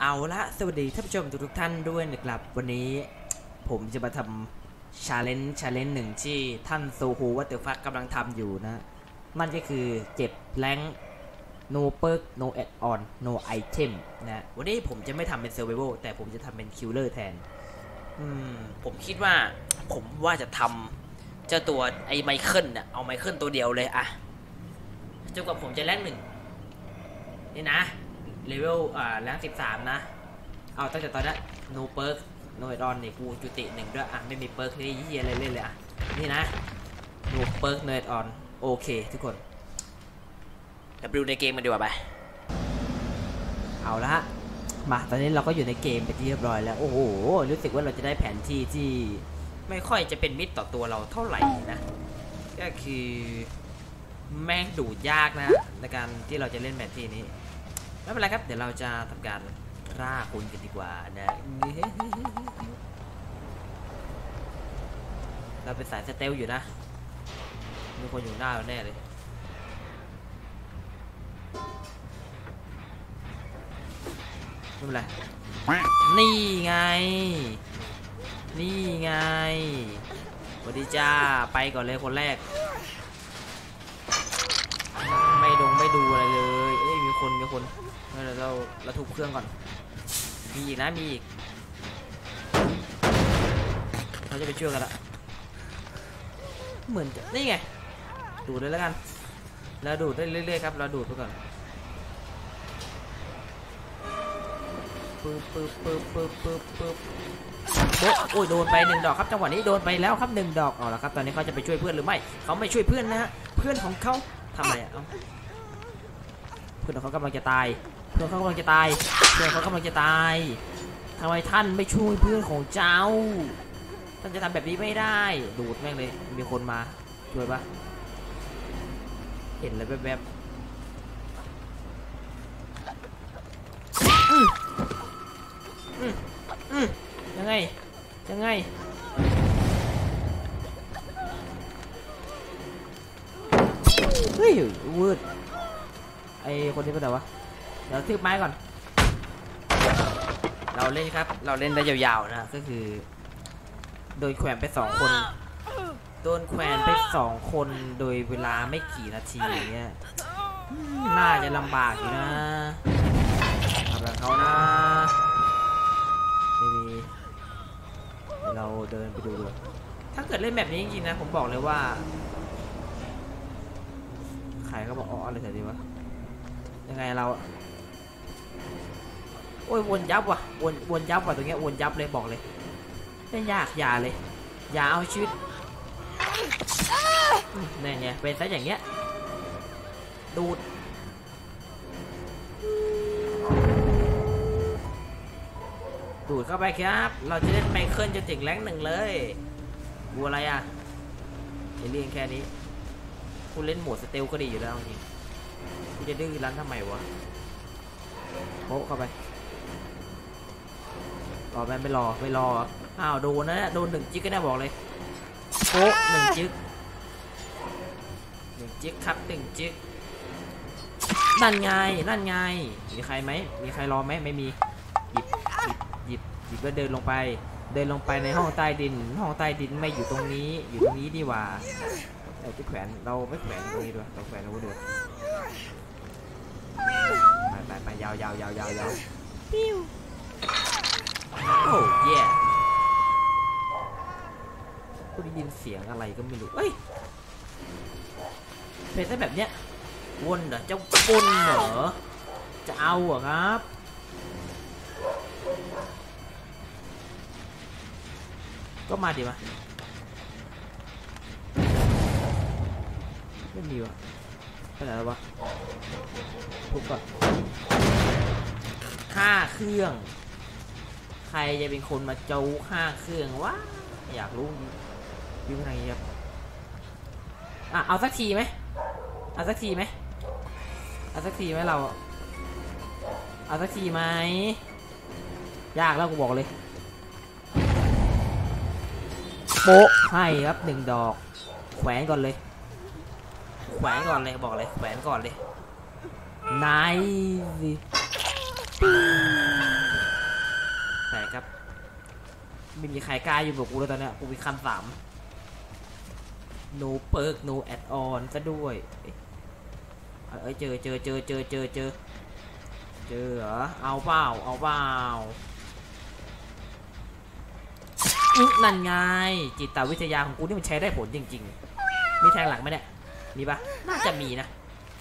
เอาละสวัสดีท่านผู้ชมทุกท่านด้วยนะครับวันนี้ผมจะมาทำชาเลนจ์หนึ่งที่ท่านโซโฮวัตเตอร์ฟักกำลังทำอยู่นะมันก็คือเจ็บแรง no perk no add on no item นะวันนี้ผมจะไม่ทำเป็น survival แต่ผมจะทำเป็น killer แทนผมคิดว่าผมว่าจะทำเจ้าตัวไอ้ไมเคิลเนี่ยเอาไมเคิลตัวเดียวเลยอะจนกว่าผมจะแรงหนึ่งนี่นะเลเวลแรง13นะเอาตั้งแต่ตอนนี้ no perk no add on เนี่ยกูจุติหนึ่งด้วยอ่ะไม่มีเปิร์กนี่เฮียอะไรเล่นเลยอ่ะนี่นะ no perk no add on โอเคทุกคนไปดูในเกมกันดีกว่าไปเอาละมาตอนนี้เราก็อยู่ในเกมไปที่เรียบร้อยแล้วโอ้โหรู้สึกว่าเราจะได้แผนที่ที่ไม่ค่อยจะเป็นมิตรต่อตัวเราเท่าไหร่นะก็คือแม่งดูดยากนะในการที่เราจะเล่นแผนที่นี้ไม่เป็นไรครับเดี๋ยวเราจะทำการฆ่าคุณกันดีกว่านะเราเป็นสายสเตลอยู่นะมีคนอยู่หน้าเราแน่เลยไม่เป็นไรนี่ไงนี่ไงสวัสดีจ้าไปก่อนเลยคนแรกไม่ดูอะไรเลยเอ้ยมีคนเราทุบเครื่องก่อนมีอีกนะมีอีกเราจะไปช่วยกันละเหมือนจะนี่ไงดูดเลยแล้วกันเราดูดได้เรื่อยๆครับเราดูดไปก่อนปึ๊บโอ้ยโดนไป1 ดอกครับจังหวะนี้โดนไปแล้วครับ1 ดอกเอาละครับตอนนี้เขาจะไปช่วยเพื่อนหรือไม่เขาไม่ช่วยเพื่อนนะฮะเพื่อนของเขาทำอะไรอ่ะเพื่อนเขากำลังจะตายเพื่อนเขากำลังจะตายทำไมท่านไม่ช่วยเพื่อนของเจ้าท่านจะทำแบบนี้ไม่ได้ดูดแม่งเลยมีคนมาช่วยปะเห็นเลยแวบยังไงเฮ้ยวืดไอคนนี้เป็นอะไรวะเดี๋ยวทืบไม้ก่อนเราเล่นครับเราเล่นได้ยาวๆนะก็คือโดนแขวนไป2 คนโดดยเวลาไม่กี่นาทีอย่างเงี้ยน่าจะลำบากอยู่นะทำแบบเขานะไม่มีเราเดินไปดูเลยถ้าเกิดเล่นแบบนี้จริงๆนะผมบอกเลยว่าใครก็บอกอ๋ออะไรแถวนี้วะยังไงเราโอ้ยวนยับว่ะวนยับว่ะตรงเนี้ยวนยับเลยบอกเลยไม่ยากอย่าเลยอย่าเอาชีวิตนี่ไงเป็นซะอย่างเงี้ยดูดเข้าไปครับเราจะเล่นไมเคิลจะถึงแรง1เลยบัวอะไรอ่ะจะเรียงแค่นี้คุณเล่นโหมดสเตลก็ดีอยู่แล้วจริงคุณจะดื้อรั้นทำไมวะโป๊ะเข้าไปรอไม่รออ้าวโดนนะโดน1 จิ๊กก็ได้บอกเลยโป๊ะ1 จิ๊กครับ1 จิ๊กนั่นไงมีใครไหมมีใครรอไหมไม่มีหยิบแล้วเดินลงไปในห้องใต้ดินไม่อยู่ตรงนี้ดีกว่าที่แขวนเราไม่แขวนตรงนี้ด้วยเราแขวนเราด้วยไปยาวปิ้วโอ้เย่กูได้ยินเสียงอะไรก็ไม่รู้เอ้ยเป็นได้แบบเนี้ยวนเหรอจะวนเหรอจะเอาเหรอครับก็มาดิมาไม่มีวะไปไหนแล้ววะทุบก่อน5 เครื่องใครจะเป็นคนมาจู5 เครื่องวะอยากรู้วิ่งทางนี้ครับเอาสักทีไหมเราเอาสักทีไหมยากแล้วกูบอกเลยโป๊ะให้ครับ1 ดอกแขวนก่อนเลยบอกเลยแขวนก่อนเลยนายสิครับไม่มีใครกล้าอยู่กับกูแล้วตอนเนี้ยกูมีขั้น 3 no perk no add on ซะด้วยเจอเหรอเอาเปล่านั่นไงจิตวิทยาของกูนี่มันใช้ได้ผลจริงๆมีแทงหลังไหมเนี่ยมีปะน่าจะมีนะ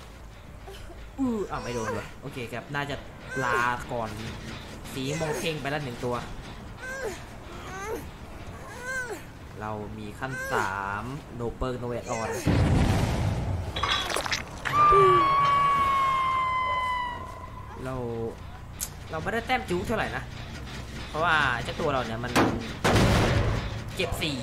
ไม่โดนเลยโอเคครับน่าจะลาก่อนสีมองเพ่งไปแล้ว1 ตัวเรามีขั้น 3 no perk no add on เราไม่ได้แต้มจู๊เท่าไหร่นะเพราะว่าเจ้าตัวเราเนี่ยมันเก็บ4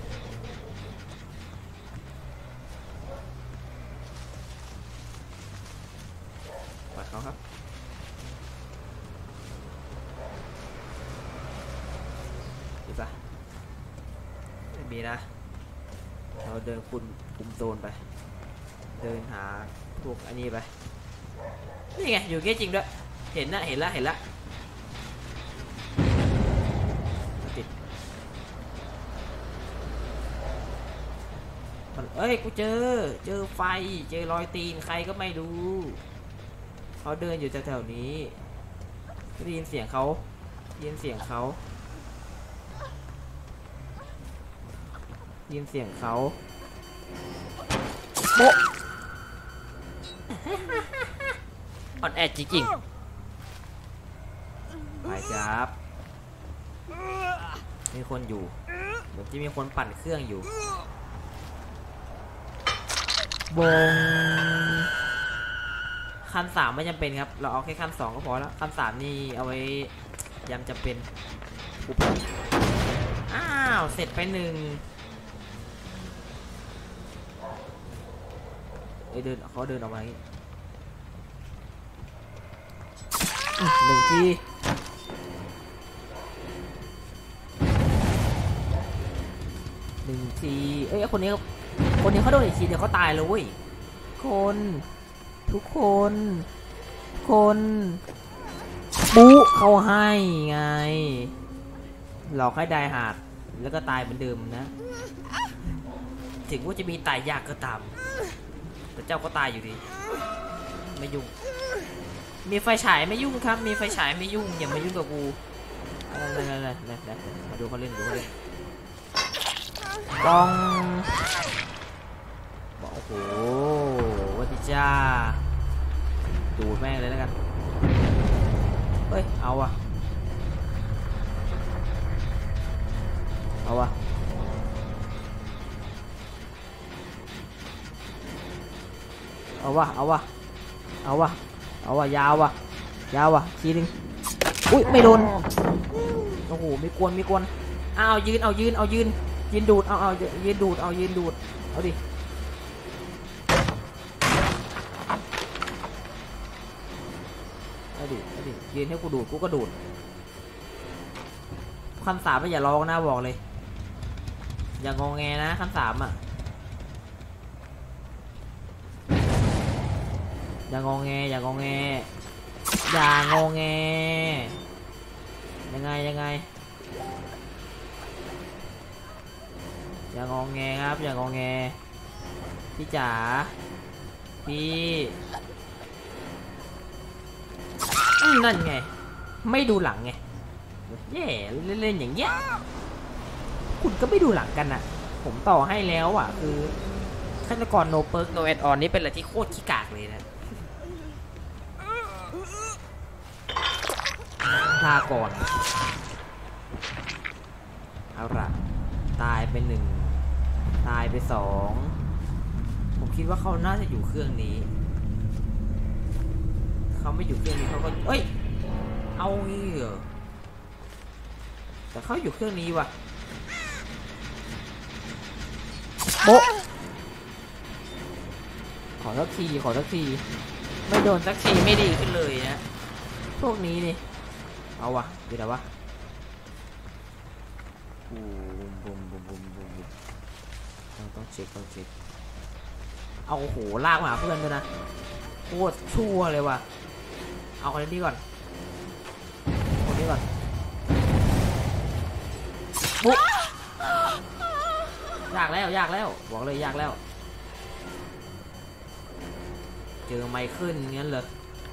ปล่อยเขาครับดีปะไม่มีนะเราเดินคุมโซนไปเดินหาพวกอันนี้ไปนี่ไงอยู่เงี้ยจริงด้วยเห็นละติดเอ้ยกูเจอไฟเจอรอยตีนใครก็ไม่รู้เขาเดินอยู่แถวๆนี้ได้ยินเสียงเขาโบ๊ะอ่อนแอจริงๆไปครับมีคนอยู่เหมือนที่มีคนปั่นเครื่องอยู่บงขั้น 3ไม่จำเป็นครับเราเอาแค่ขั้น 2ก็พอแล้วขั้น 3นี่เอาไว้ยามจำเป็นอ้าวเสร็จไป1เขาเดินออกมาอย่างนี้1 ทีคนนี้เขาโดนอีกทีเดี๋ยวเขาตายเลยเว้ยทุกคนบุเขาให้ไงหลอกให้ได้หาดแล้วก็ตายเหมือนเดิมนะถึงว่าจะมีตายยากก็ตามแต่เจ้าก็ตายอยู่ดีไม่ยุ่งมีไฟฉายไม่ยุ่งครับมีไฟฉายไม่ยุ่งอย่ามายุ่งกับกูมาดูเขาเล่นกองบอกโอ้โหวัติจ้าดูแม่งเลยแล้วกันเฮ้ยเอาวะยาววะทีนึงอุ้ยไม่โดนโอ้โหมีกวนยืนดูดยืนดูดเอาดิยืนให้กูดูดกูก็ดูดขั้น 3ไม่อย่าร้องนะบอกเลยอย่างงแงนะขั้น 3อ่ะอย่างงแงยังไงอย่างงแงครับอย่างงแงพี่จ๋าพี่นั่นไงไม่ดูหลังไงแย่เล่นอย่างเงี้ยคุณก็ไม่ดูหลังกันอ่ะผมต่อให้แล้วอ่ะคือฆาตกร no perk no add on นี่เป็นอะไรที่โคตรขี้กากเลยนะลาก่อนเอาละตายไป1ตายไป2ผมคิดว่าเขาน่าจะอยู่เครื่องนี้เขาไม่อยู่เครื่องนี้เขาก็เอ้ยเอางี้เหรอแต่เขาอยู่เครื่องนี้ว่ะโบ๊ะขอสักทีไม่โดนสักทีไม่ดีขึ้นเลยนะพวกนี้นี่เอาวะเดี๋ยววะบุมต้องเช็คเอาโหลากมาเพื่อนด้วยนะโคตรชั่วเลยว่ะเอาคนนี้ก่อนปุ๊บยากแล้วบอกเลยยากแล้วเจอไมเคิลงั้นเลย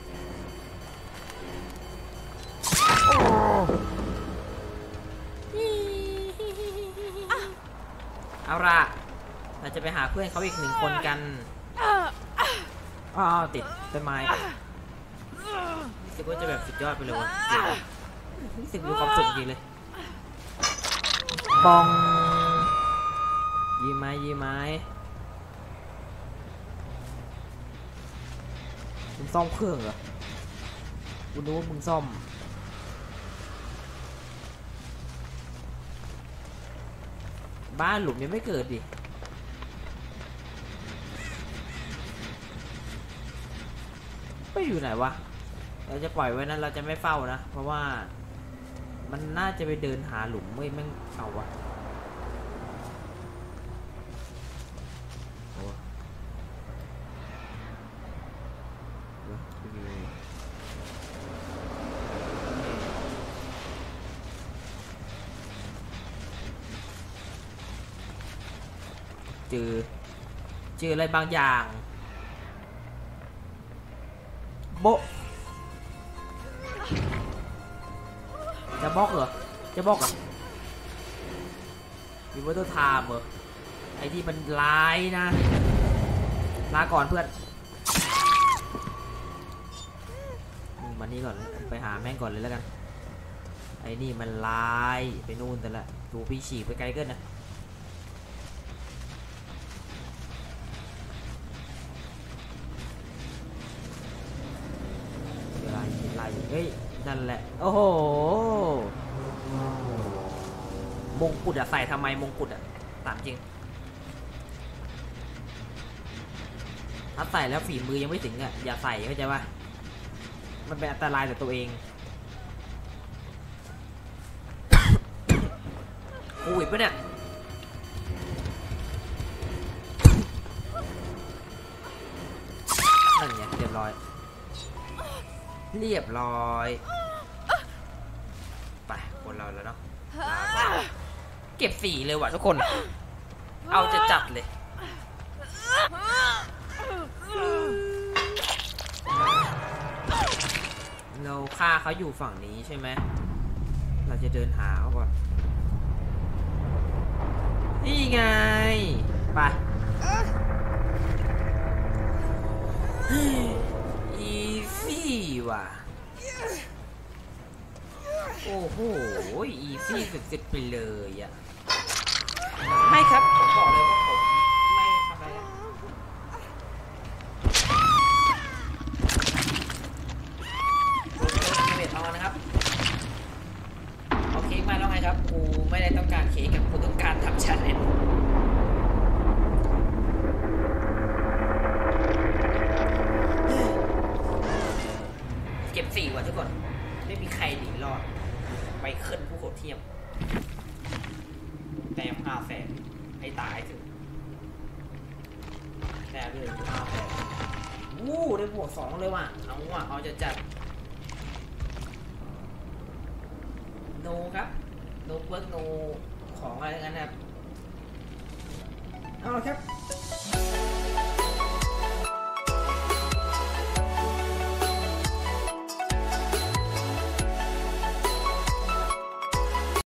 เอาล่ะเราจะไปหาเพื่อนเขาอีก1 คนกันติดต้นไม้รู้สึกว่าจะแบบสุดยอดไปเลยวะรู้สึกมีความสุขจริงเลยบองยี่ไม้มึงซ่อมเครื่องเหรอกูรู้ว่ามึงซ่อมบ้านหลุมยังไม่เกิดดิไปอยู่ไหนวะเราจะปล่อยไว้นั้นเราจะไม่เฝ้านะเพราะว่ามันน่าจะไปเดินหาหลุมไม่แม่งเอาวะเจออะไรบางอย่างโบจะบล็อกเหรอมีวัตถุธรรมเหรอไอ้ที่มันร้ายนะลาก่อนเพื่อนมานี่ก่อนไปหาแม่งก่อนเลยแล้วกันไอ้นี่มันร้ายไปนู่นแต่ละดูพี่ฉีกไปไกลเกินนะเฮ้ยนั่นแหละโอ้โหมงกุฎอะใส่ทำไมมงกุฎอะถามจริงถ้าใส่แล้วฝีมือยังไม่ถึงอะอย่าใส่เข้าใจป่ะมันเป็นอันตรายต่อตัวเองโควิดปะเนี่ยนั่นไงเรียบร้อยไปคนเราแล้วเนาะเก็บสีเลยว่ะทุกคนเอาจะจัดเลยเราฆ่าเขาอยู่ฝั่งนี้ใช่ไหมเราจะเดินหาเขาก่อนนี่ไงไปอีซี่ว่ะโอ้โหอีซี่สุดๆไปเลยอ่ะไม่ครับผมบอกเลยว่าผมไม่ทำอะไรนะเบ็ดออนนะครับเอาเค้กมาแล้วไงครับกูไม่ได้ต้องการเค้กกับกูต้องการทำชาเลนจ์เก็บ4 ว่ะทุกคนไม่มีใครหนีรอดไปขึ้นผู้โหดเทียมแต่ยัง500,000ให้ตายถึงแต่เรื่อง500,000วู้ได้บวก2เลยว่ะเอาว่ะเอาจะจัดโนครับโนเวิร์กโนของอะไรทั้งนั้นครับเอาครับ